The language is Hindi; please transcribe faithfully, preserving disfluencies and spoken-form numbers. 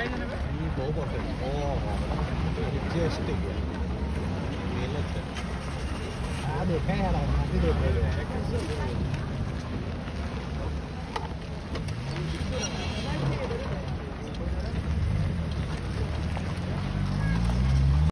बहुत परफेक्ट ओह जस्ट मेहनत है हाँ देखा है यार देख रहे हो